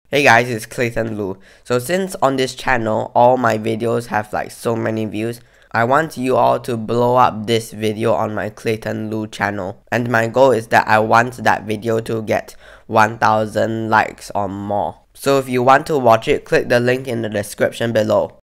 Hey guys, it's Clayton Lu. So since on this channel, all my videos have like so many views, I want you all to blow up this video on my Clayton Lu channel. And my goal is that I want that video to get 1000 likes or more. So if you want to watch it, click the link in the description below.